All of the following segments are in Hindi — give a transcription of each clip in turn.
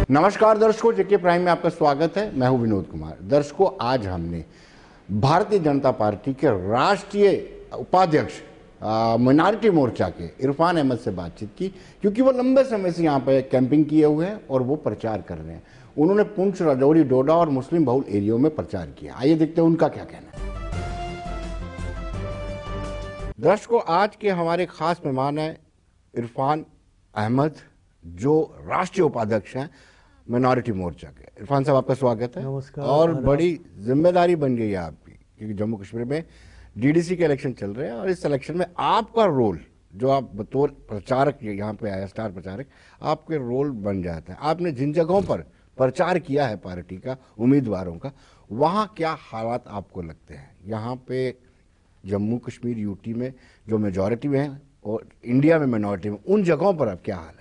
नमस्कार दर्शकों, जेके प्राइम में आपका स्वागत है। मैं हूं विनोद कुमार। दर्शकों, आज हमने भारतीय जनता पार्टी के राष्ट्रीय उपाध्यक्ष माइनॉरिटी मोर्चा के इरफान अहमद से बातचीत की, क्योंकि वो लंबे समय से यहाँ पे कैंपिंग किए हुए हैं और वो प्रचार कर रहे हैं। उन्होंने पुंछ, राजौरी, डोडा और मुस्लिम बहुल एरियो में प्रचार किया। आइए देखते हैं उनका क्या कहना है। दर्शकों, आज के हमारे खास मेहमान हैं इरफान अहमद, जो राष्ट्रीय उपाध्यक्ष हैं माइनॉरिटी मोर्चा के। इरफान साहब, आपका स्वागत है। नमस्कार। और बड़ी जिम्मेदारी बन गई है आपकी, क्योंकि जम्मू कश्मीर में डीडीसी के इलेक्शन चल रहे हैं और इस इलेक्शन में आपका रोल, जो आप बतौर प्रचारक यहाँ पे आया, स्टार प्रचारक, आपके रोल बन जाता है। आपने जिन जगहों पर प्रचार किया है पार्टी का, उम्मीदवारों का, वहाँ क्या हालात आपको लगते हैं? यहाँ पे जम्मू कश्मीर, यूटी में जो मेजॉरिटी में है और इंडिया में माइनॉरिटी में, उन जगहों पर अब क्या हाल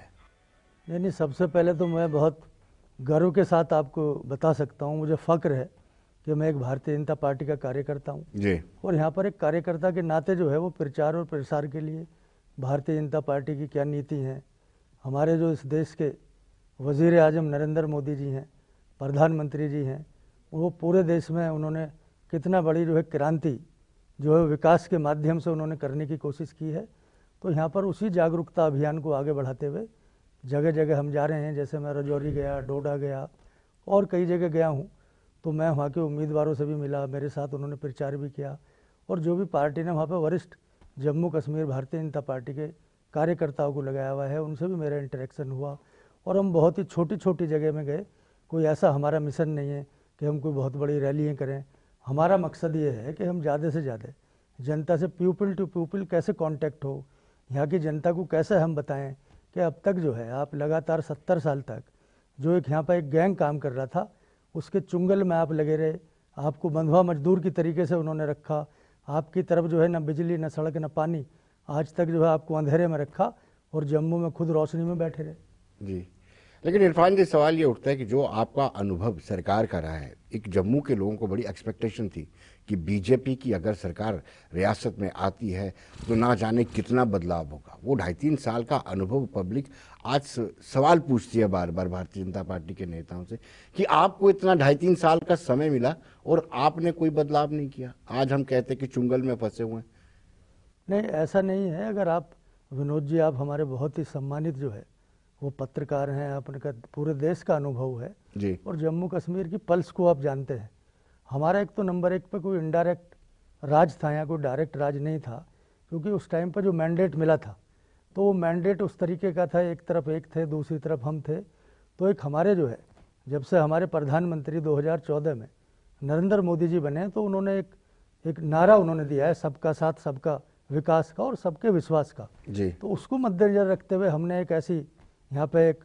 है? नहीं, सबसे पहले तो मैं बहुत गर्व के साथ आपको बता सकता हूँ, मुझे फ़ख्र है कि मैं एक भारतीय जनता पार्टी का कार्यकर्ता हूँ जी। और यहाँ पर एक कार्यकर्ता के नाते जो है वो प्रचार और प्रसार के लिए भारतीय जनता पार्टी की क्या नीति है, हमारे जो इस देश के वज़ीर आज़म नरेंद्र मोदी जी हैं, प्रधानमंत्री जी हैं, वो पूरे देश में उन्होंने कितना बड़ी जो है क्रांति जो है विकास के माध्यम से उन्होंने करने की कोशिश की है। तो यहाँ पर उसी जागरूकता अभियान को आगे बढ़ाते हुए जगह जगह हम जा रहे हैं। जैसे मैं राजौरी गया, डोडा गया और कई जगह गया हूँ, तो मैं वहाँ के उम्मीदवारों से भी मिला, मेरे साथ उन्होंने प्रचार भी किया और जो भी पार्टी ने वहाँ पर वरिष्ठ जम्मू कश्मीर भारतीय जनता पार्टी के कार्यकर्ताओं को लगाया हुआ है, उनसे भी मेरा इंटरेक्शन हुआ और हम बहुत ही छोटी छोटी जगह में गए। कोई ऐसा हमारा मिशन नहीं है कि हम कोई बहुत बड़ी रैलियाँ करें। हमारा मकसद ये है कि हम ज़्यादा से ज़्यादा जनता से पीपल टू पीपल कैसे कांटेक्ट हो, यहाँ की जनता को कैसे हम बताएं कि अब तक जो है आप लगातार 70 साल तक जो एक यहाँ पर एक गैंग काम कर रहा था, उसके चुंगल में आप लगे रहे, आपको बंधुआ मजदूर की तरीके से उन्होंने रखा, आपकी तरफ जो है ना बिजली, न सड़क, न पानी, आज तक जो है आपको अंधेरे में रखा और जम्मू में खुद रोशनी में बैठे रहे। जी, लेकिन इरफान जी, सवाल ये उठता है कि जो आपका अनुभव सरकार का रहा है, एक जम्मू के लोगों को बड़ी एक्सपेक्टेशन थी कि बीजेपी की अगर सरकार रियासत में आती है तो ना जाने कितना बदलाव होगा। वो 2.5-3 साल का अनुभव पब्लिक आज सवाल पूछती है बार बार भारतीय जनता पार्टी के नेताओं से कि आपको इतना 2.5-3 साल का समय मिला और आपने कोई बदलाव नहीं किया। आज हम कहते हैं कि चुंगल में फंसे हुए हैं। नहीं, ऐसा नहीं है। अगर आप विनोद जी, आप हमारे बहुत ही सम्मानित जो है वो पत्रकार हैं, आपने का पूरे देश का अनुभव है जी। और जम्मू कश्मीर की पल्स को आप जानते हैं। हमारा एक तो नंबर 1 पे कोई इनडायरेक्ट राज था, यहाँ कोई डायरेक्ट राज नहीं था, क्योंकि उस टाइम पर जो मैंडेट मिला था तो वो मैंडेट उस तरीके का था, एक तरफ एक थे, दूसरी तरफ हम थे। तो एक हमारे जो है, जब से हमारे प्रधानमंत्री 2014 में नरेंद्र मोदी जी बने, तो उन्होंने एक नारा उन्होंने दिया है, सबका साथ, सबका विकास का और सबके विश्वास का। जी। तो उसको मद्देनजर रखते हुए हमने एक ऐसी यहाँ पे एक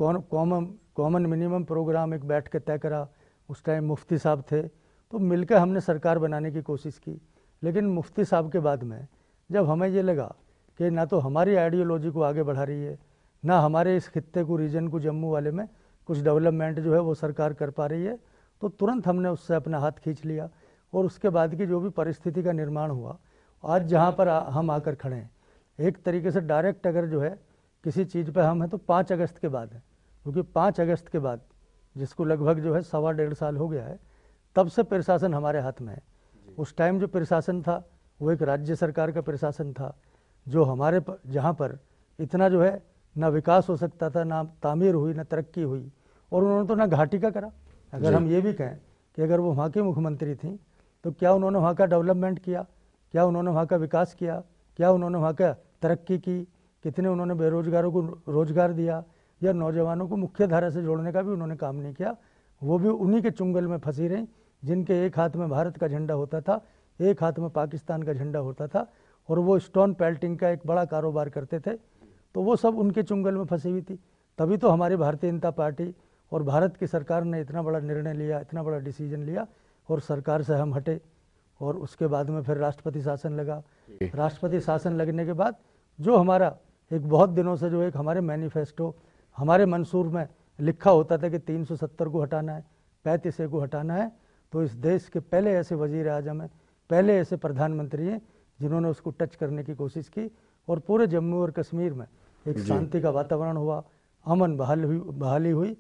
कॉमन मिनिमम प्रोग्राम एक बैठ के तय करा। उस टाइम मुफ्ती साहब थे, तो मिलकर हमने सरकार बनाने की कोशिश की। लेकिन मुफ्ती साहब के बाद में जब हमें ये लगा कि ना तो हमारी आइडियोलॉजी को आगे बढ़ा रही है, ना हमारे इस खित्ते को, रीजन को, जम्मू वाले में कुछ डेवलपमेंट जो है वो सरकार कर पा रही है, तो तुरंत हमने उससे अपना हाथ खींच लिया। और उसके बाद की जो भी परिस्थिति का निर्माण हुआ, आज जहाँ पर हम आकर खड़े हैं, एक तरीके से डायरेक्ट अगर जो है किसी चीज़ पे हम हैं तो 5 अगस्त के बाद है, क्योंकि 5 अगस्त के बाद, जिसको लगभग जो है 1.25 साल हो गया है, तब से प्रशासन हमारे हाथ में है। उस टाइम जो प्रशासन था वो एक राज्य सरकार का प्रशासन था, जो हमारे जहाँ पर इतना जो है ना विकास हो सकता था, ना तामीर हुई, ना तरक्की हुई, और उन्होंने तो ना घाटी का करा। अगर हम ये भी कहें कि अगर वो वहाँ की मुख्यमंत्री थी तो क्या उन्होंने वहाँ का डेवलपमेंट किया, क्या उन्होंने वहाँ का विकास किया, क्या उन्होंने वहाँ का तरक्की की, कितने उन्होंने बेरोजगारों को रोजगार दिया, या नौजवानों को मुख्य धारा से जोड़ने का भी उन्होंने काम नहीं किया। वो भी उन्हीं के चुंगल में फंसी रहीं, जिनके एक हाथ में भारत का झंडा होता था, एक हाथ में पाकिस्तान का झंडा होता था, और वो स्टोन पेल्टिंग का एक बड़ा कारोबार करते थे। तो वो सब उनके चुंगल में फंसी हुई थी। तभी तो हमारी भारतीय जनता पार्टी और भारत की सरकार ने इतना बड़ा निर्णय लिया, इतना बड़ा डिसीजन लिया, और सरकार से हम हटे। और उसके बाद में फिर राष्ट्रपति शासन लगा। राष्ट्रपति शासन लगने के बाद जो हमारा एक बहुत दिनों से जो एक हमारे मैनिफेस्टो, हमारे मंसूर में लिखा होता था कि 370 को हटाना है, 35A को हटाना है, तो इस देश के पहले ऐसे वजीर आजम हैं, पहले ऐसे प्रधानमंत्री हैं जिन्होंने उसको टच करने की कोशिश की, और पूरे जम्मू और कश्मीर में एक शांति का वातावरण हुआ, अमन बहाली हुई,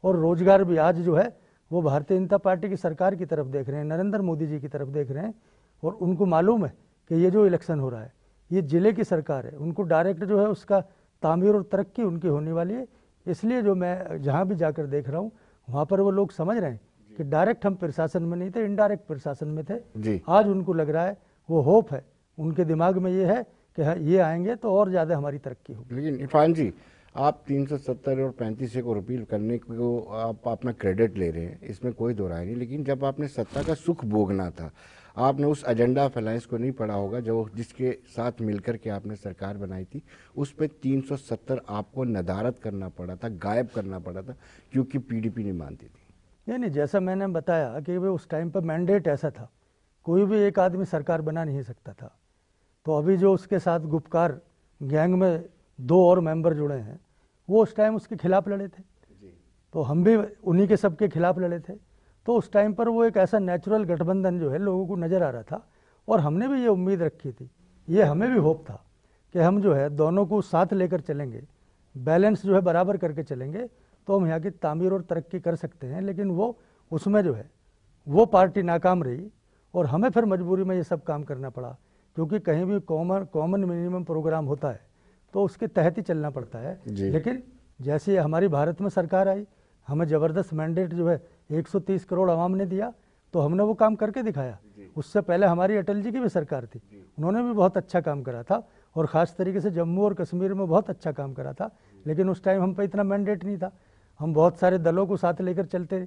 और रोजगार भी आज जो है वो भारतीय जनता पार्टी की सरकार की तरफ देख रहे हैं, नरेंद्र मोदी जी की तरफ देख रहे हैं। और उनको मालूम है कि ये जो इलेक्शन हो रहा है ये जिले की सरकार है, उनको डायरेक्ट जो है उसका तामीर और तरक्की उनकी होने वाली है। इसलिए जो मैं जहाँ भी जाकर देख रहा हूँ वहाँ पर वो लोग समझ रहे हैं कि डायरेक्ट हम प्रशासन में नहीं थे, इनडायरेक्ट प्रशासन में थे। आज उनको लग रहा है, वो होप है उनके दिमाग में, ये है कि हाँ ये आएंगे तो और ज़्यादा हमारी तरक्की होगी। लेकिन इरफान जी, आप 370 और 35 को रिपील करने को आप अपना क्रेडिट ले रहे हैं, इसमें कोई दो राय नहीं, लेकिन जब आपने सत्ता का सुख भोगना था आपने उस एजेंडा ऑफ अलायंस को नहीं पढ़ा होगा जो जिसके साथ मिलकर के आपने सरकार बनाई थी। उस पर 370 आपको नदारद करना पड़ा था, गायब करना पड़ा था, क्योंकि पीडीपी नहीं मानती थी। नहीं, जैसा मैंने बताया कि वो उस टाइम पर मैंडेट ऐसा था, कोई भी एक आदमी सरकार बना नहीं सकता था। तो अभी जो उसके साथ गुपकार गैंग में 2 और मेंबर जुड़े हैं, वो उस टाइम उसके खिलाफ लड़े थे, तो हम भी उन्हीं के सबके खिलाफ लड़े थे। तो उस टाइम पर वो एक ऐसा नेचुरल गठबंधन जो है लोगों को नज़र आ रहा था, और हमने भी ये उम्मीद रखी थी, ये हमें भी होप था कि हम जो है दोनों को साथ लेकर चलेंगे, बैलेंस जो है बराबर करके चलेंगे, तो हम यहाँ की तामीर और तरक्की कर सकते हैं। लेकिन वो उसमें जो है वो पार्टी नाकाम रही, और हमें फिर मजबूरी में ये सब काम करना पड़ा, क्योंकि कहीं भी कॉमन मिनिमम प्रोग्राम होता है तो उसके तहत ही चलना पड़ता है। लेकिन जैसे हमारी भारत में सरकार आई, हमें ज़बरदस्त मैंडेट जो है 130 करोड़ आवाम ने दिया, तो हमने वो काम करके दिखाया। उससे पहले हमारी अटल जी की भी सरकार थी, उन्होंने भी बहुत अच्छा काम करा था, और ख़ास तरीके से जम्मू और कश्मीर में बहुत अच्छा काम करा था। लेकिन उस टाइम हम पे इतना मैंडेट नहीं था, हम बहुत सारे दलों को साथ लेकर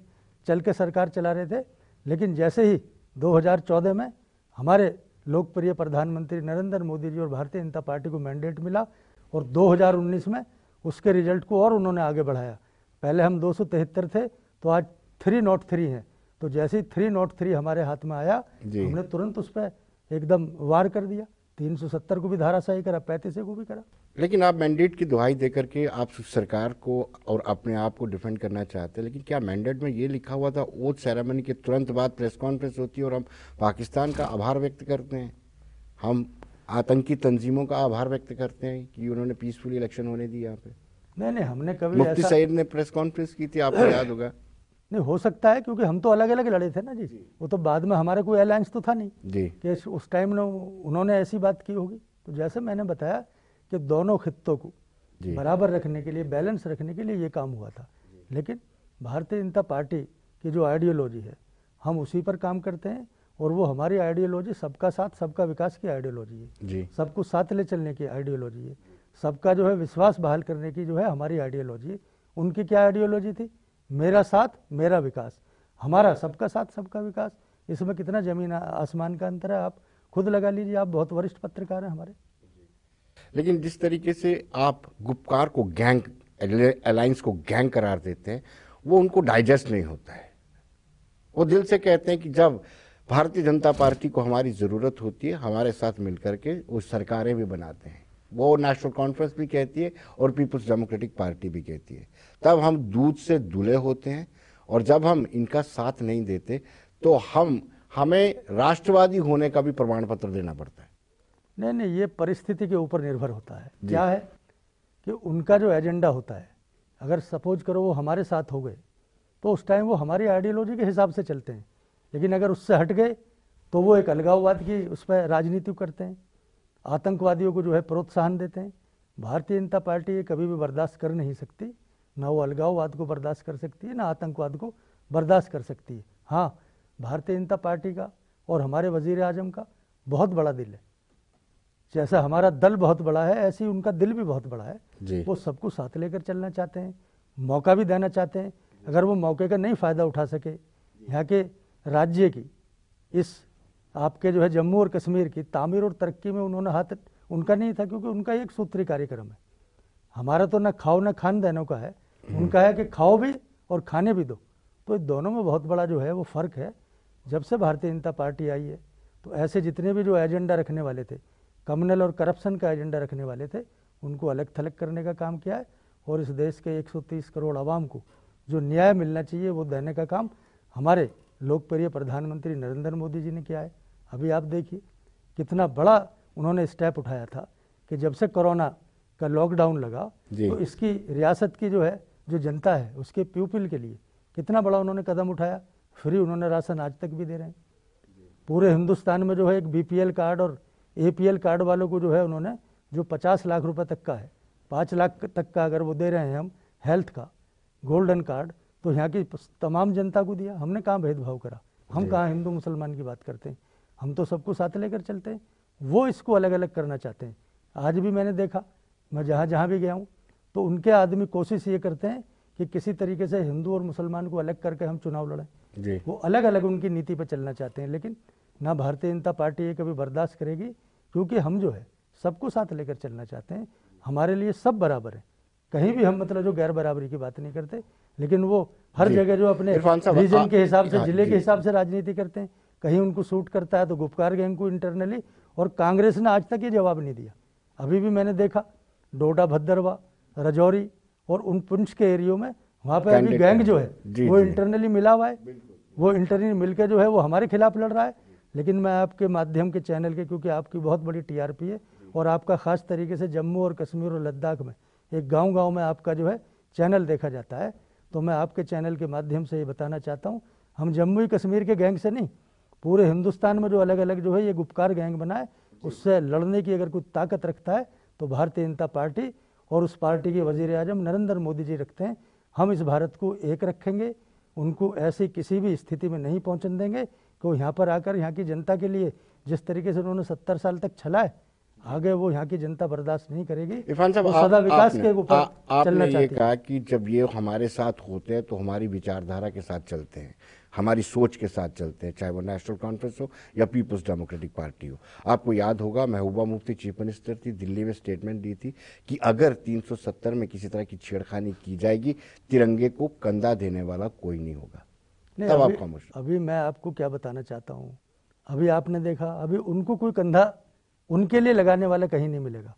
चल के सरकार चला रहे थे। लेकिन जैसे ही 2014 में हमारे लोकप्रिय प्रधानमंत्री नरेंद्र मोदी जी और भारतीय जनता पार्टी को मैंडेट मिला, और 2019 में उसके रिजल्ट को और उन्होंने आगे बढ़ाया। पहले हम 273 थे, तो आज 303 हैं। तो जैसे ही 303 हमारे हाथ में आया, हमने तुरंत उस पर एकदम वार कर दिया, 370 को भी धाराशाही करा, 35 को भी करा। लेकिन आप मैंडेट की दुहाई देकर के आप सरकार को और अपने आप को डिफेंड करना चाहते हैं, लेकिन क्या मैंडेट में ये लिखा हुआ था ओथ सेरेमनी के तुरंत बाद प्रेस कॉन्फ्रेंस होती है और हम पाकिस्तान का आभार व्यक्त करते हैं, हम आतंकी तंजीमों का आभार व्यक्त करते हैं कि उन्होंने पीसफुल इलेक्शन होने दी यहाँ पे? नहीं, हमने कभी मुफ्ती सईद ने प्रेस कॉन्फ्रेंस की थी, आपको याद होगा। नहीं, हो सकता है, क्योंकि हम तो अलग अलग लड़े थे ना जी। वो तो बाद में हमारा कोई अलायंस तो था नहीं जी कि उस टाइम में उन्होंने ऐसी बात की होगी। तो जैसे मैंने बताया कि दोनों खित्तों को बराबर रखने के लिए, बैलेंस रखने के लिए ये काम हुआ था। लेकिन भारतीय जनता पार्टी की जो आइडियोलॉजी है, हम उसी पर काम करते हैं, और वो हमारी आइडियोलॉजी सबका साथ सबका विकास की आइडियोलॉजी है, सबको साथ ले चलने की आइडियोलॉजी है, सबका जो है विश्वास बहाल करने की जो है हमारी आइडियोलॉजी। उनकी क्या आइडियोलॉजी थी? मेरा साथ मेरा विकास, हमारा सबका साथ सबका विकास। इसमें कितना जमीन आसमान का अंतर है, आप खुद लगा लीजिए, आप बहुत वरिष्ठ पत्रकार हैं हमारे। लेकिन जिस तरीके से आप गुपकार को गैंग, अलायंस को गैंग करार देते हैं, वो उनको डाइजेस्ट नहीं होता है। वो दिल से कहते हैं कि जब भारतीय जनता पार्टी को हमारी ज़रूरत होती है, हमारे साथ मिलकर के वो सरकारें भी बनाते हैं। वो नेशनल कॉन्फ्रेंस भी कहती है और पीपुल्स डेमोक्रेटिक पार्टी भी कहती है। तब हम दूध से धुले होते हैं, और जब हम इनका साथ नहीं देते तो हमें राष्ट्रवादी होने का भी प्रमाण पत्र देना पड़ता है। नहीं, ये परिस्थिति के ऊपर निर्भर होता है। क्या है कि उनका जो एजेंडा होता है, अगर सपोज करो वो हमारे साथ हो गए तो उस टाइम वो हमारी आइडियोलॉजी के हिसाब से चलते हैं। लेकिन अगर उससे हट गए तो वो एक अलगाववाद की उस पर राजनीति करते हैं, आतंकवादियों को जो है प्रोत्साहन देते हैं। भारतीय जनता पार्टी ये कभी भी बर्दाश्त कर नहीं सकती, ना वो अलगाववाद को बर्दाश्त कर सकती है, ना आतंकवाद को बर्दाश्त कर सकती है। हाँ, भारतीय जनता पार्टी का और हमारे वजीर आजम का बहुत बड़ा दिल है। जैसा हमारा दल बहुत बड़ा है, ऐसे ही उनका दिल भी बहुत बड़ा है। वो सबको साथ लेकर चलना चाहते हैं, मौका भी देना चाहते हैं। अगर वो मौके का नहीं फ़ायदा उठा सके, यहाँ के राज्य की इस आपके जो है जम्मू और कश्मीर की तामीर और तरक्की में उन्होंने हाथ उनका नहीं था, क्योंकि उनका एक सूत्री कार्यक्रम है। हमारा तो ना खाओ ना खान देनों का है, उनका है कि खाओ भी और खाने भी दो। तो दोनों में बहुत बड़ा जो है वो फ़र्क है। जब से भारतीय जनता पार्टी आई है, तो ऐसे जितने भी जो एजेंडा रखने वाले थे, कम्युनल और करप्शन का एजेंडा रखने वाले थे, उनको अलग थलग करने का काम किया है, और इस देश के 130 करोड़ आवाम को जो न्याय मिलना चाहिए वो देने का काम हमारे लोकप्रिय प्रधानमंत्री नरेंद्र मोदी जी ने किया है। अभी आप देखिए कितना बड़ा उन्होंने स्टेप उठाया था कि जब से कोरोना का लॉकडाउन लगा तो इसकी रियासत की जो है जो जनता है उसके प्यूपिल के लिए कितना बड़ा उन्होंने कदम उठाया। फ्री उन्होंने राशन आज तक भी दे रहे हैं। पूरे हिंदुस्तान में जो है एक बीपीएल कार्ड और एपीएल कार्ड वालों को जो है उन्होंने जो 50 लाख रुपए तक का है, 5 लाख तक का अगर वो दे रहे हैं हम हेल्थ का गोल्डन कार्ड, तो यहाँ की तमाम जनता को दिया। हमने कहाँ भेदभाव करा, हम कहाँ हिंदू मुसलमान की बात करते हैं, हम तो सबको साथ लेकर चलते हैं। वो इसको अलग अलग करना चाहते हैं। आज भी मैंने देखा, मैं जहाँ जहाँ भी गया हूँ तो उनके आदमी कोशिश ये करते हैं कि किसी तरीके से हिंदू और मुसलमान को अलग करके हम चुनाव लड़ें। वो अलग अलग उनकी नीति पर चलना चाहते हैं, लेकिन ना भारतीय जनता पार्टी ये कभी बर्दाश्त करेगी, क्योंकि हम जो है सबको साथ लेकर चलना चाहते हैं। हमारे लिए सब बराबर है, कहीं भी हम मतलब जो गैर बराबरी की बात नहीं करते, लेकिन वो हर जगह जो अपने रीजन के हिसाब से, जिले के हिसाब से राजनीति करते हैं। कहीं उनको सूट करता है तो गुपकार गैंग को इंटरनली, और कांग्रेस ने आज तक ये जवाब नहीं दिया। अभी भी मैंने देखा डोडा, भद्रवा, राजौरी और उन पुंछ के एरियो में वहाँ पे अभी गैंग जो है वो इंटरनली मिला हुआ है। वो इंटरनली मिलकर जो है वो हमारे खिलाफ लड़ रहा है। लेकिन मैं आपके माध्यम के चैनल के, क्योंकि आपकी बहुत बड़ी टीआरपी है और आपका खास तरीके से जम्मू और कश्मीर और लद्दाख में एक गांव-गांव में आपका जो है चैनल देखा जाता है, तो मैं आपके चैनल के माध्यम से ये बताना चाहता हूँ, हम जम्मू कश्मीर के गैंग से नहीं, पूरे हिंदुस्तान में जो अलग अलग जो है ये गुपकार गैंग बना है, उससे लड़ने की अगर कोई ताकत रखता है तो भारतीय जनता पार्टी और उस पार्टी के वजीर आजम नरेंद्र मोदी जी रखते हैं। हम इस भारत को एक रखेंगे, उनको ऐसी किसी भी स्थिति में नहीं पहुंचने देंगे कि वो यहाँ पर आकर यहाँ की जनता के लिए जिस तरीके से उन्होंने 70 साल तक चला है, आगे वो यहाँ की जनता बर्दाश्त नहीं करेगी। इरफान साहब, सदा विकास के ऊपर चलना आपने ये कहा कि जब ये हमारे साथ होते हैं तो हमारी विचारधारा के साथ चलते हैं, हमारी सोच के साथ चलते हैं, चाहे वो नेशनल कॉन्फ्रेंस हो या पीपल्स डेमोक्रेटिक पार्टी हो। आपको याद होगा महबूबा मुफ्ती चीफ मिनिस्टर थी, दिल्ली में स्टेटमेंट दी थी कि अगर 370 में किसी तरह की छेड़खानी की जाएगी, तिरंगे को कंधा देने वाला कोई नहीं होगा। तब आप खामोश। अभी मैं आपको क्या बताना चाहता हूँ, अभी आपने देखा, अभी उनको कोई कंधा उनके लिए लगाने वाला कहीं नहीं मिलेगा,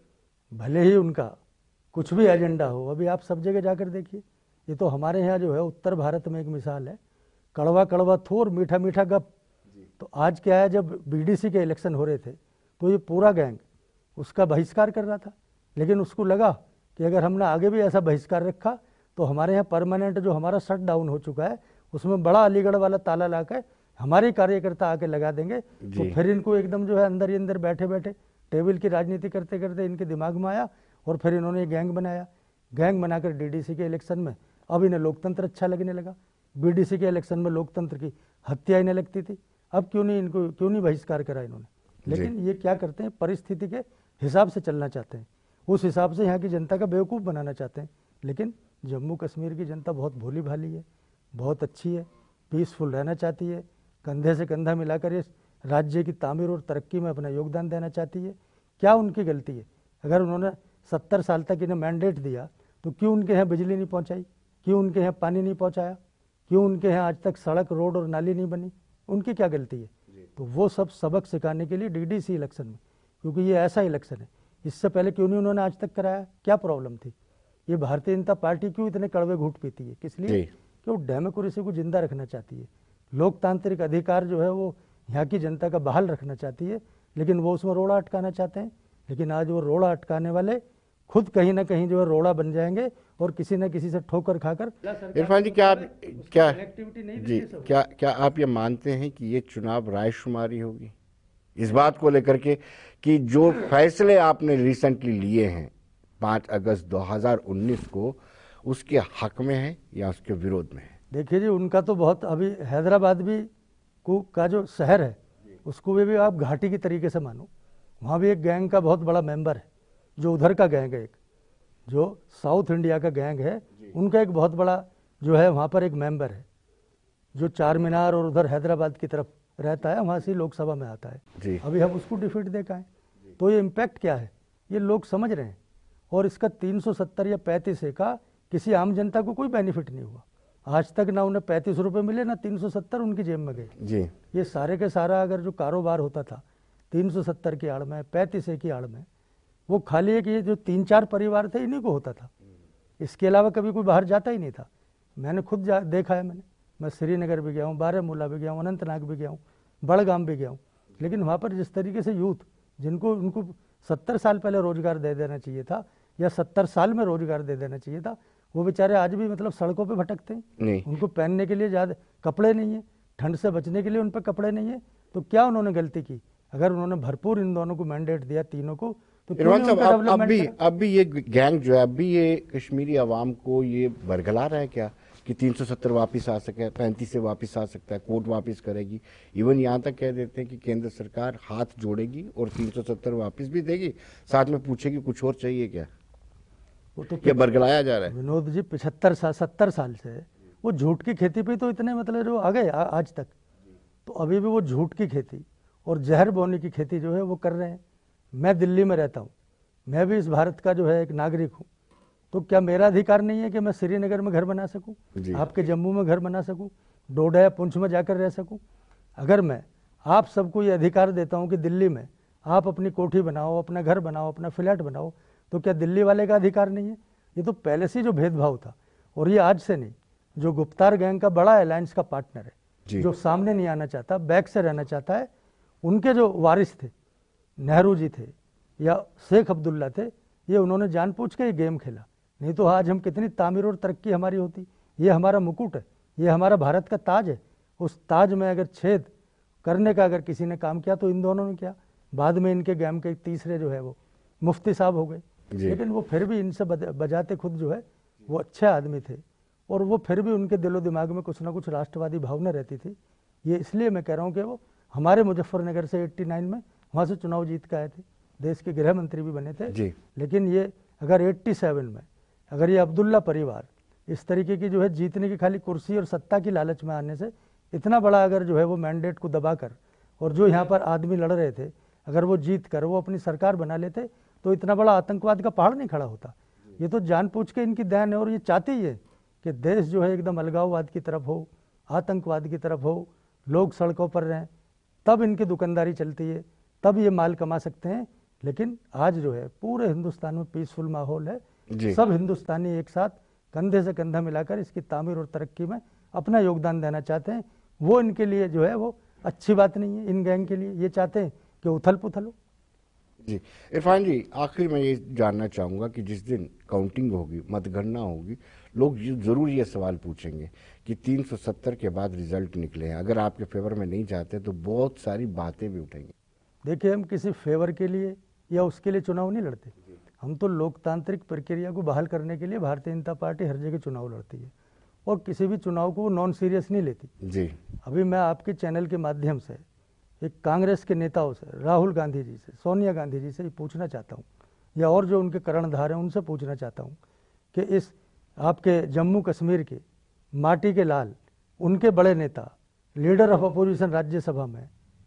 भले ही उनका कुछ भी एजेंडा हो। अभी आप सब जगह जाकर देखिए, ये तो हमारे यहाँ जो है उत्तर भारत में एक मिसाल है, कड़वा कड़वा थोर मीठा मीठा गप। तो आज क्या है, जब बीडीसी के इलेक्शन हो रहे थे तो ये पूरा गैंग उसका बहिष्कार कर रहा था, लेकिन उसको लगा कि अगर हमने आगे भी ऐसा बहिष्कार रखा तो हमारे यहाँ परमानेंट जो हमारा शट डाउन हो चुका है उसमें बड़ा अलीगढ़ वाला ताला लाकर हमारे कार्यकर्ता आके लगा देंगे। तो फिर इनको एकदम जो है अंदर ही अंदर बैठे बैठे टेबल की राजनीति करते करते इनके दिमाग में आया और फिर इन्होंने गैंग बनाया। गैंग बनाकर डीडीसी के इलेक्शन में अब इन्हें लोकतंत्र अच्छा लगने लगा। बीडीसी के इलेक्शन में लोकतंत्र की हत्या इन्हें लगती थी, अब क्यों नहीं बहिष्कार करा इन्होंने। लेकिन ये क्या करते हैं, परिस्थिति के हिसाब से चलना चाहते हैं, उस हिसाब से यहाँ की जनता का बेवकूफ़ बनाना चाहते हैं। लेकिन जम्मू कश्मीर की जनता बहुत भोली भाली है, बहुत अच्छी है, पीसफुल रहना चाहती है, कंधे से कंधा मिलाकर इस राज्य की तामीर और तरक्की में अपना योगदान देना चाहती है। क्या उनकी गलती है? अगर उन्होंने 70 साल तक इन्हें मैंडेट दिया तो क्यों उनके यहाँ बिजली नहीं पहुँचाई, क्यों उनके यहाँ पानी नहीं पहुँचाया, क्यों उनके यहाँ आज तक सड़क, रोड और नाली नहीं बनी? उनकी क्या गलती है? तो वो सब सबक सिखाने के लिए डीडीसी इलेक्शन में, क्योंकि ये ऐसा इलेक्शन है, इससे पहले क्यों नहीं उन्होंने आज तक कराया? क्या प्रॉब्लम थी? ये भारतीय जनता पार्टी क्यों इतने कड़वे घूंट पीती है? किस लिए? कि वो डेमोक्रेसी को जिंदा रखना चाहती है, लोकतांत्रिक अधिकार जो है वो यहाँ की जनता का बहाल रखना चाहती है, लेकिन वो उसमें रोड़ा अटकाना चाहते हैं। लेकिन आज वो रोड़ा अटकाने वाले खुद कहीं ना कहीं जो है रोड़ा बन जाएंगे और किसी न किसी से ठोकर खाकर। इरफान जी, क्या आप ये मानते हैं कि ये चुनाव रायशुमारी होगी इस बात को लेकर के कि जो फैसले आपने रिसेंटली लिए हैं 5 अगस्त 2019 को, उसके हक में है या उसके विरोध में है? देखिए जी, उनका तो बहुत, अभी हैदराबाद भी का जो शहर है उसको भी आप घाटी की तरीके से मानो, वहाँ भी एक गैंग का बहुत बड़ा मेंबर है, जो उधर का गैंग है, एक जो साउथ इंडिया का गैंग है, उनका एक बहुत बड़ा जो है वहाँ पर एक मेंबर है, जो चार मीनार और उधर हैदराबाद की तरफ रहता है, वहाँ से लोकसभा में आता है। अभी हम उसको डिफीट देखा है, तो ये इम्पैक्ट क्या है ये लोग समझ रहे हैं। और इसका 370 या 35 का किसी आम जनता को कोई बेनिफिट नहीं हुआ आज तक, ना उन्हें 35 रुपये मिले, ना 370 उनकी जेब में गए। ये सारे के सारा अगर जो कारोबार होता था 370 की आड़ में, 35 की आड़ में, वो खाली है कि ये जो 3-4 परिवार थे इन्हीं को होता था, इसके अलावा कभी कोई बाहर जाता ही नहीं था। मैंने खुद देखा है, मैं श्रीनगर भी गया हूँ, बारामूला भी गया हूँ, अनंतनाग भी गया हूँ, बड़गाम भी गया हूँ, लेकिन वहाँ पर जिस तरीके से यूथ, जिनको उनको 70 साल पहले रोजगार दे देना चाहिए था या 70 साल में रोजगार दे देना चाहिए था, वो बेचारे आज भी मतलब सड़कों पे भटकते हैं, नहीं उनको पहनने के लिए ज़्यादा कपड़े नहीं है, ठंड से बचने के लिए उन पर कपड़े नहीं है, तो क्या उन्होंने गलती की? अगर उन्होंने भरपूर इन दोनों को मैंडेट दिया, तीनों को, तो क्यों इरफान नहीं साहब, उनका डेवलपमेंट करा? अब भी ये गैंग जो है, अब भी ये कश्मीरी आवाम को ये बरगला रहा है क्या कि 370 वापस आ सके, 35 से वापस आ सकता है, कोर्ट वापस करेगी। इवन यहाँ तक कह देते हैं कि केंद्र सरकार हाथ जोड़ेगी और 370 वापस भी देगी, साथ में पूछेगी कुछ और चाहिए क्या? वो तो क्या बरगलाया जा रहा है? विनोद जी 70 साल से वो झूठ की खेती पे तो इतने मतलब जो आ गए आज तक, तो अभी भी वो झूठ की खेती और जहर बोने की खेती जो है वो कर रहे हैं। मैं दिल्ली में रहता हूँ, मैं भी इस भारत का जो है एक नागरिक हूँ, तो क्या मेरा अधिकार नहीं है कि मैं श्रीनगर में घर बना सकूँ, आपके जम्मू में घर बना सकूँ, डोडा या पुंछ में जाकर रह सकूँ? अगर मैं आप सबको ये अधिकार देता हूँ कि दिल्ली में आप अपनी कोठी बनाओ, अपना घर बनाओ, अपना फ्लैट बनाओ, तो क्या दिल्ली वाले का अधिकार नहीं है? ये तो पहले से जो भेदभाव था, और ये आज से नहीं। जो गुप्तार गैंग का बड़ा अलायंस का पार्टनर है, जो सामने नहीं आना चाहता, बैक से रहना चाहता है, उनके जो वारिस थे, नेहरू जी थे या शेख अब्दुल्ला थे, ये उन्होंने जानबूझ के ये गेम खेला। नहीं तो आज हम कितनी तामीर और तरक्की हमारी होती। ये हमारा मुकुट है, ये हमारा भारत का ताज है। उस ताज में अगर छेद करने का अगर किसी ने काम किया तो इन दोनों ने किया। बाद में इनके गेम के तीसरे जो है वो मुफ्ती साहब हो गए, लेकिन वो फिर भी इनसे बजाते खुद जो है वो अच्छे आदमी थे, और वो फिर भी उनके दिलो दिमाग में कुछ ना कुछ राष्ट्रवादी भावना रहती थी। ये इसलिए मैं कह रहा हूँ कि वो हमारे मुजफ्फरनगर से 89 में वहाँ से चुनाव जीत के आए थे, देश के गृह मंत्री भी बने थे। लेकिन ये अगर 87 में अगर ये अब्दुल्ला परिवार इस तरीके की जो है जीतने की खाली कुर्सी और सत्ता की लालच में आने से इतना बड़ा अगर जो है वो मैंडेट को दबाकर, और जो यहाँ पर आदमी लड़ रहे थे, अगर वो जीत कर वो अपनी सरकार बना लेते तो इतना बड़ा आतंकवाद का पहाड़ नहीं खड़ा होता। ये तो जानबूझ के इनकी देन है, और ये चाहती है कि देश जो है एकदम अलगाववाद की तरफ हो, आतंकवाद की तरफ हो, लोग सड़कों पर रहें, तब इनकी दुकानदारी चलती है, तब ये माल कमा सकते हैं। लेकिन आज जो है पूरे हिंदुस्तान में पीसफुल माहौल है, सब हिंदुस्तानी एक साथ कंधे से कंधा मिलाकर इसकी तामीर और तरक्की में अपना योगदान देना चाहते हैं। वो इनके लिए जो है वो अच्छी बात नहीं है। इन गैंग के लिए ये चाहते हैं कि उथल पुथल हो। जी इरफान जी, आखिर में ये जानना चाहूँगा कि जिस दिन काउंटिंग होगी, मतगणना होगी, लोग ज़रूर ये सवाल पूछेंगे कि 370 के बाद रिजल्ट निकले हैं, अगर आपके फेवर में नहीं जाते तो बहुत सारी बातें भी उठेंगी। देखिए, हम किसी फेवर के लिए या उसके लिए चुनाव नहीं लड़ते। हम तो लोकतांत्रिक प्रक्रिया को बहाल करने के लिए भारतीय जनता पार्टी हर जगह चुनाव लड़ती है, और किसी भी चुनाव को वो नॉन सीरियस नहीं लेती। जी अभी मैं आपके चैनल के माध्यम से एक कांग्रेस के नेताओं से, राहुल गांधी जी से, सोनिया गांधी जी से ये पूछना चाहता हूँ, या और जो उनके कर्णधार हैं उनसे पूछना चाहता हूँ कि इस आपके जम्मू कश्मीर के माटी के लाल, उनके बड़े नेता, लीडर ऑफ अपोजिशन राज्यसभा में,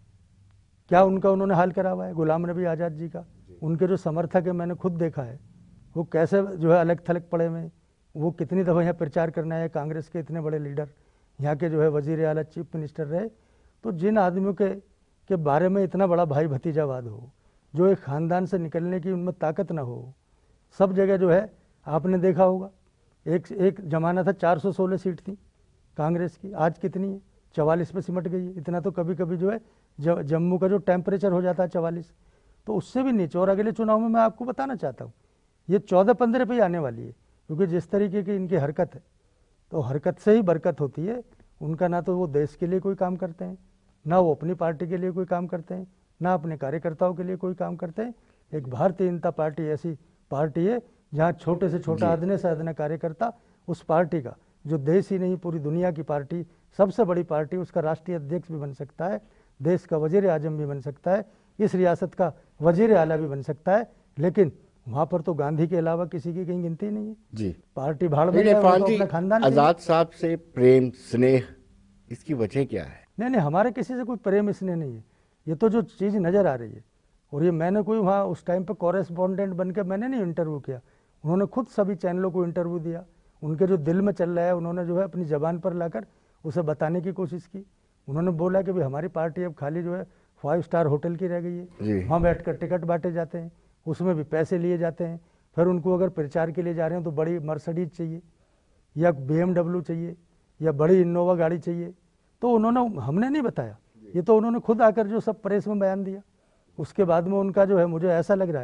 क्या उनका उन्होंने हाल करा हुआ है? गुलाम नबी आज़ाद जी का, उनके जो समर्थक है मैंने खुद देखा है, वो कैसे जो है अलग थलग पड़े हुए। वो कितनी दफ़ा यहाँ प्रचार करना है, कांग्रेस के इतने बड़े लीडर, यहाँ के जो है वजीर आला, चीफ मिनिस्टर रहे। तो जिन आदमियों के बारे में इतना बड़ा भाई भतीजावाद हो, जो एक ख़ानदान से निकलने की उनमें ताकत ना हो, सब जगह जो है आपने देखा होगा। एक ज़माना था 416 सीट थी कांग्रेस की, आज कितनी है? 44 पे सिमट गई है। इतना तो कभी कभी जो है जम्मू का जो टेम्परेचर हो जाता है 44, तो उससे भी नीचे। और अगले चुनाव में मैं आपको बताना चाहता हूँ ये 14-15 पे ही आने वाली है, क्योंकि जिस तरीके की इनकी हरकत है, तो हरकत से ही बरकत होती है। उनका ना तो वो देश के लिए कोई काम करते हैं, ना वो अपनी पार्टी के लिए कोई काम करते हैं, ना अपने कार्यकर्ताओं के लिए कोई काम करते हैं। एक भारतीय जनता पार्टी ऐसी पार्टी है जहाँ छोटे से छोटा, अदने से अदना कार्यकर्ता उस पार्टी का, जो देश ही नहीं पूरी दुनिया की पार्टी, सबसे बड़ी पार्टी, उसका राष्ट्रीय अध्यक्ष भी बन सकता है, देश का वजीर आजम भी बन सकता है, इस रियासत का वजीर आला भी बन सकता है। लेकिन वहाँ पर तो गांधी के अलावा किसी की कहीं गिनती नहीं है। जी पार्टी भाड़ में है, वो तो अपना खानदान। आजाद साहब से प्रेम स्नेह, इसकी वजह क्या है? नहीं, हमारे किसी से कोई प्रेम स्नेह नहीं है। ये तो जो चीज़ नज़र आ रही है, और ये मैंने कोई वहाँ उस टाइम पे कॉरेस्पॉन्डेंट बन के मैंने नहीं इंटरव्यू किया, उन्होंने खुद सभी चैनलों को इंटरव्यू दिया। उनके जो दिल में चल रहा है उन्होंने जो है अपनी ज़बान पर लाकर उसे बताने की कोशिश की। उन्होंने बोला कि भाई हमारी पार्टी अब खाली जो है 5 स्टार होटल की रह गई है, वहाँ बैठ कर टिकट बांटे जाते हैं, उसमें भी पैसे लिए जाते हैं। फिर उनको अगर प्रचार के लिए जा रहे हैं तो बड़ी मर्सिडीज चाहिए या BMW चाहिए या बड़ी इनोवा गाड़ी चाहिए। तो उन्होंने, हमने नहीं बताया, ये तो उन्होंने खुद आकर जो सब प्रेस में बयान दिया। उसके बाद में उनका जो है, मुझे ऐसा लग रहा है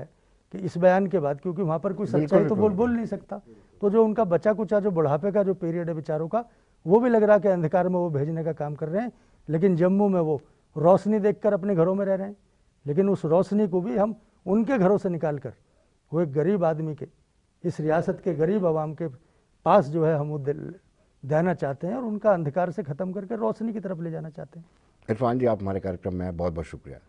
कि इस बयान के बाद, क्योंकि वहाँ पर कोई सच्चाई तो बोल नहीं सकता, तो जो उनका बचा कुचा जो बुढ़ापे का जो पीरियड है बेचारों का, वो भी लग रहा है कि अंधकार में वो भेजने का काम कर रहे हैं, लेकिन जम्मू में वो रोशनी देखकर अपने घरों में रह रहे हैं। लेकिन उस रोशनी को भी हम उनके घरों से निकाल कर वो एक गरीब आदमी के, इस रियासत के गरीब आवाम के पास जो है हम वो देना चाहते हैं और उनका अंधकार से ख़त्म करके रोशनी की तरफ ले जाना चाहते हैं। इरफान जी, आप हमारे कार्यक्रम में बहुत बहुत शुक्रिया।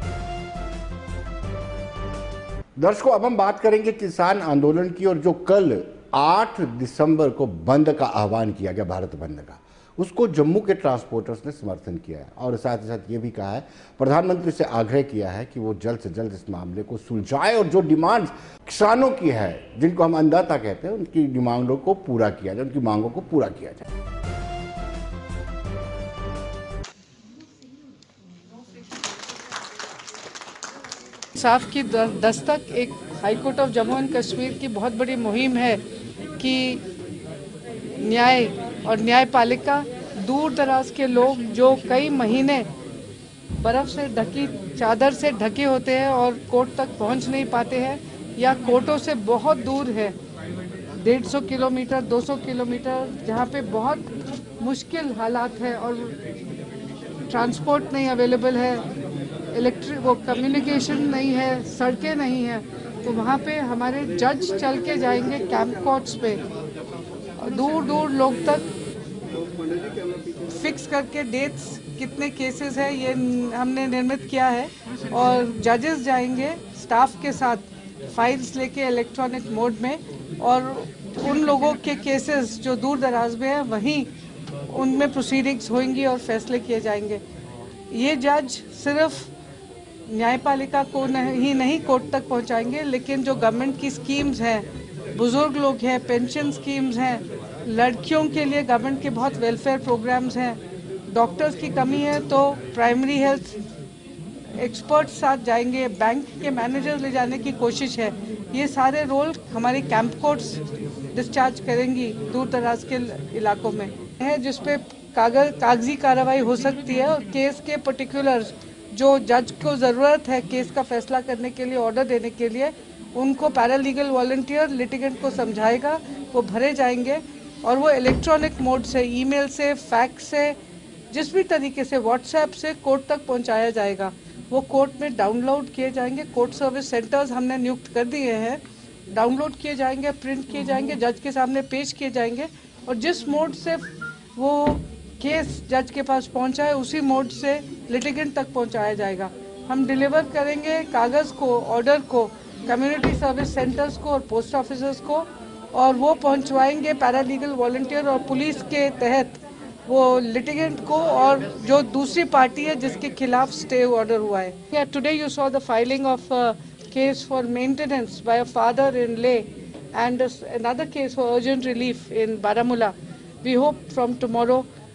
दर्शकों, अब हम बात करेंगे किसान आंदोलन की, और जो कल 8 दिसंबर को बंद का आह्वान किया गया, भारत बंद का, उसको जम्मू के ट्रांसपोर्टर्स ने समर्थन किया है और साथ ही साथ ये भी कहा है, प्रधानमंत्री से आग्रह किया है कि वो जल्द से जल्द इस मामले को सुलझाए और जो डिमांड्स किसानों की है, जिनको हम अन्नदाता कहते हैं, उनकी डिमांडों को पूरा किया जाए, उनकी मांगों को पूरा किया जाए। इंसाफ की दस्तक एक high court of Jammu and Kashmir की बहुत बड़ी मुहिम है कि न्याय और न्यायपालिका, दूर दराज के लोग जो कई महीने बर्फ से ढकी चादर से ढके होते हैं और कोर्ट तक पहुंच नहीं पाते हैं या कोर्टों से बहुत दूर है, 150 किलोमीटर 200 किलोमीटर, जहाँ पे बहुत मुश्किल हालात है और ट्रांसपोर्ट नहीं अवेलेबल है, इलेक्ट्रिक वो कम्युनिकेशन नहीं है, सड़कें नहीं है, तो वहाँ पे हमारे जज चल के जाएंगे कैंप कोर्ट्स पे, दूर दूर लोग तक फिक्स करके डेट्स कितने केसेस है ये हमने निर्मित किया है, और जजेस जाएंगे स्टाफ के साथ फाइल्स लेके इलेक्ट्रॉनिक मोड में, और उन लोगों के केसेस जो दूर दराज में है वहीं उनमें प्रोसीडिंग्स होंगी और फैसले किए जाएंगे। ये जज सिर्फ न्यायपालिका को नहीं कोर्ट तक पहुंचाएंगे, लेकिन जो गवर्नमेंट की स्कीम्स हैं, बुजुर्ग लोग हैं, पेंशन स्कीम्स हैं, लड़कियों के लिए गवर्नमेंट के बहुत वेलफेयर प्रोग्राम्स हैं, डॉक्टर्स की कमी है तो प्राइमरी हेल्थ एक्सपर्ट्स साथ जाएंगे, बैंक के मैनेजर ले जाने की कोशिश है। ये सारे रोल हमारी कैंप कोर्ट्स डिस्चार्ज करेंगी दूर दराज के इलाकों में है, जिसपे कागजी कार्रवाई हो सकती है, और केस के पर्टिकुलर्स जो जज को ज़रूरत है केस का फैसला करने के लिए, ऑर्डर देने के लिए, उनको पैरालीगल वॉलंटियर लिटिगेंट को समझाएगा, वो भरे जाएंगे और वो इलेक्ट्रॉनिक मोड से, ईमेल से, फैक्स से, जिस भी तरीके से, व्हाट्सएप से कोर्ट तक पहुंचाया जाएगा। वो कोर्ट में डाउनलोड किए जाएंगे, कोर्ट सर्विस सेंटर्स हमने नियुक्त कर दिए हैं, डाउनलोड किए जाएंगे, प्रिंट किए जाएंगे, जज के सामने पेश किए जाएंगे, और जिस मोड से वो केस जज के पास पहुंचा है उसी मोड से लिटिगेंट तक पहुंचाया जाएगा। हम डिलीवर करेंगे कागज़ को, ऑर्डर को कम्युनिटी सर्विस सेंटर्स को और पोस्ट ऑफिसर्स को, और वो पहुंचवाएंगे पैरालीगल वॉलंटियर और पुलिस के तहत वो लिटिगेंट को और जो दूसरी पार्टी है जिसके खिलाफ स्टे ऑर्डर हुआ है। Today you saw the filing of case for maintenance by a father in law and another case for urgent relief in Baramulla. We hope from tomorrow,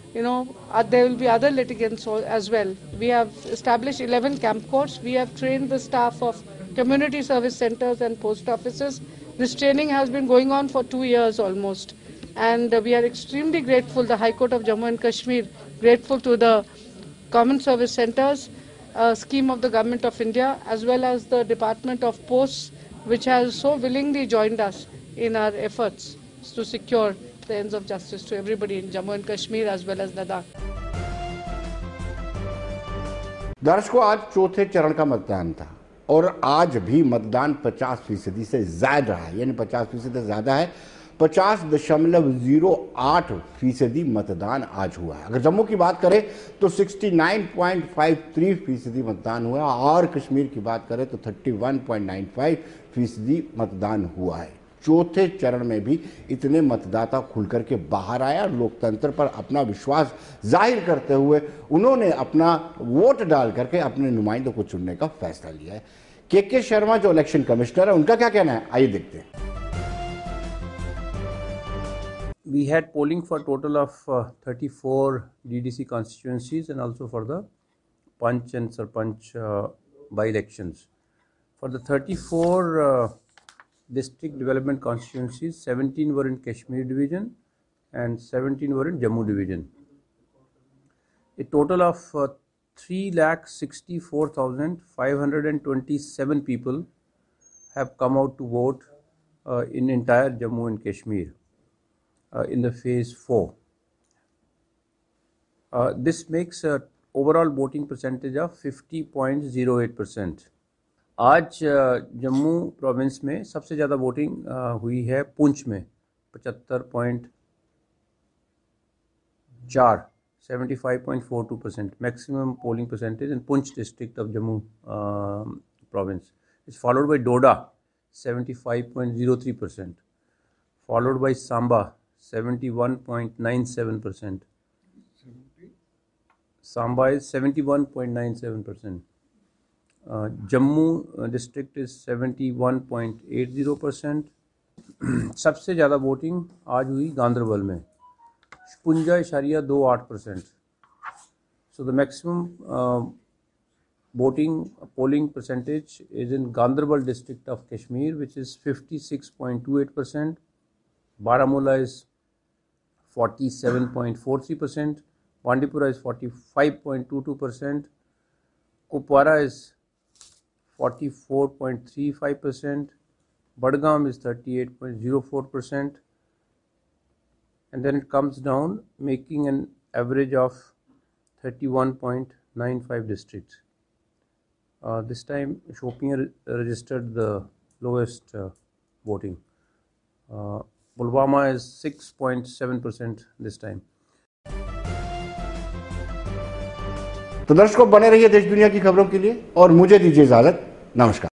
there will be other litigants as well. We have established 11 camp courts. We have trained the staff of community service centers and post offices. This training has been going on for 2 years almost. And we are extremely grateful, the High Court of Jammu and Kashmir, grateful to the Common Service Centers, scheme of the Government of India, as well as the Department of Posts, which has so willingly joined us in our efforts to secure the ends of justice to everybody in Jammu and Kashmir as well as Ladakh. दर्शकों, आज चौथे चरण का मतदान था और आज भी मतदान 50% से ज्यादा रहा है, यानी 50% से ज्यादा है। 50.08% मतदान आज हुआ है। अगर जम्मू की बात करें तो 69.53% मतदान हुआ, और कश्मीर की बात करें तो 31.95% मतदान हुआ है। चौथे चरण में भी इतने मतदाता खुल करके बाहर आया और लोकतंत्र पर अपना विश्वास जाहिर करते हुए उन्होंने अपना वोट डाल करके अपने नुमाइंदों को चुनने का फैसला लिया है। के शर्मा जो इलेक्शन कमिश्नर है, उनका क्या कहना है, आइए देखते हैं। We had polling for a total of 34 DDC constituencies and also for the Panch and Sarpanch by-elections. For the 34 district development constituencies, 17 were in Kashmir division and 17 were in Jammu division. A total of 3,64,527 people have come out to vote in entire Jammu and Kashmir in the phase 4. This makes a overall voting percentage of 50.08%. आज जम्मू प्रोविंस में सबसे ज़्यादा वोटिंग हुई है पुंछ में 75.4 75.42%. Maximum polling percentage in Punch district of Jammu province. It's followed by Doda 75.03%, followed by Samba 71.97%. Samba is 71.97%. Jammu district is 71.80%. सबसे ज़्यादा वोटिंग आज हुई गांधरबल में 56.28%. So the maximum polling percentage is in Ganderbal district of Kashmir, which is 56.28%. Baramulla is 47.43%. Bandipora is 45.22%. Kupwara is 44.35%. Badgam is 38.04%. And then it comes down, making an average of 31.95 districts. This time Shopian registered the lowest voting. Pulwama is 6.7% this time. तो दर्शकों बने रहिए देश दुनिया की खबरों के लिए और मुझे दीजिए इजाजत। नमस्कार।